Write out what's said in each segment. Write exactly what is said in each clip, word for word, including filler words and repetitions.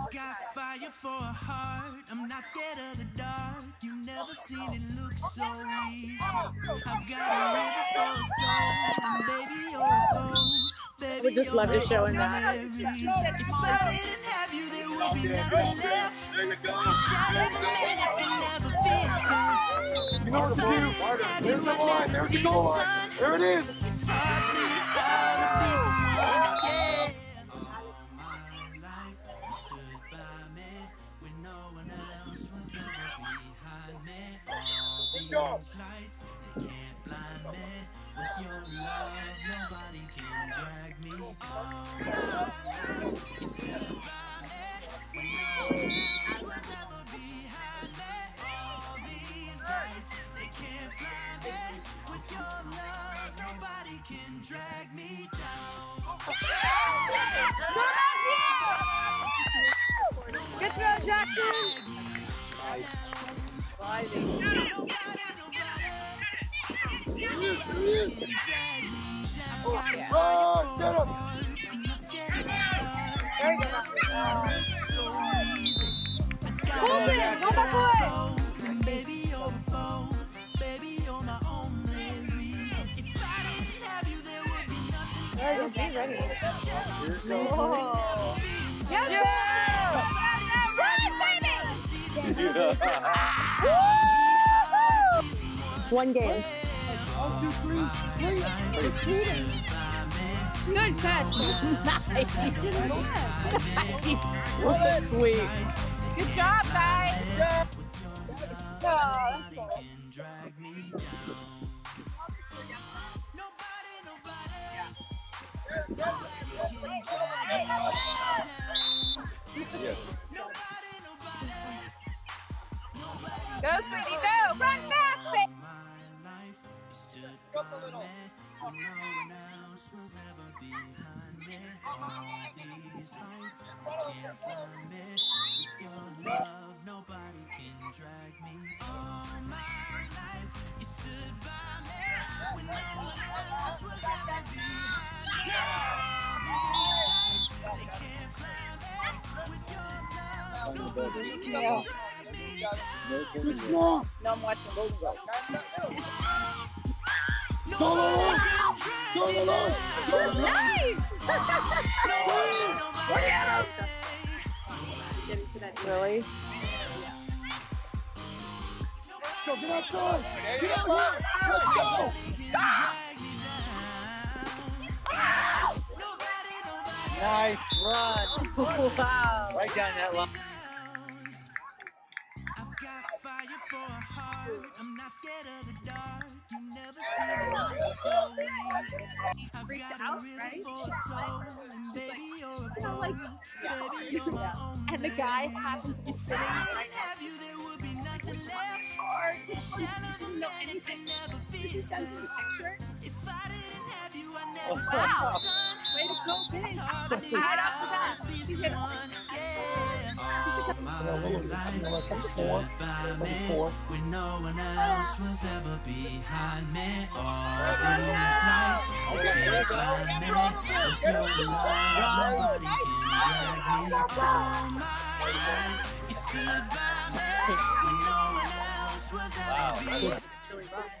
I've got fire for a heart. I'm not scared of the dark. You've never seen it look so easy. I've got a river for a soul. And baby, you're a boat. Baby, I would just love to show him that. If I didn't have you, there would be nothing left. There you go. A shot of a man that can never be expressed. You know If the I view. didn't have There's you, the I'd line. never There's see the the goal line. sun. There it is. You taught me how to be someone, yeah. All my life, you stood by me when no one else was ever behind me. All these lights, they can't blind me. With your love, nobody can drag me down. All my life, you stood by me when no one else was ever behind me. All these lights, they can't blind me. With your love, nobody can drag me down. Good throw, Jaxson! Oh, get him! There you go. Hold it! Go back away! Baby, you're a bone. Baby, you're my only reason. If I didn't have you, there would be nothing. There you go. Be ready. Whoa. Yes! Yeah. One game. One, two, three, three. Good catch. Nice. Nice. Sweet. Good job, guys. Yeah. Oh, that's cool. Go, sweetie, go. Run back, babe. Up a little. When no one else was ever behind me. All these lights can't blind me. With your love, nobody can drag me. All my life, you stood by me. When no one else was ever behind me. All these lights, they can't blind me. With your love, nobody can drag me down. No, I'm watching Golden Girls. Go, go, go. Go, go, go. Nice! Really? Go, get outside. Get outside. Let's go. Nice run. Wow. Right down that line. I've got fire for a heart. I'm not scared of the dark. You never see me look so easy. I've got a river for a soul. And baby, you're a boat. Baby, you're my only And the guy happens to be If sitting I right didn't have you, there would be nothing left. A shell of a man that can never be expressed. If I didn't have you, I'd never see the sun. Way to go, big. Right off the bat. Be someone, yeah. All my life, you stood by me when no one else was ever behind me. All these lights, they can't blind me. With your love, nobody can drag me. All my life, you stood by me when no one else was ever behind me. It's really rough.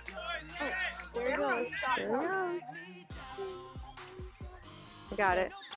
There it goes. There it goes. I got it.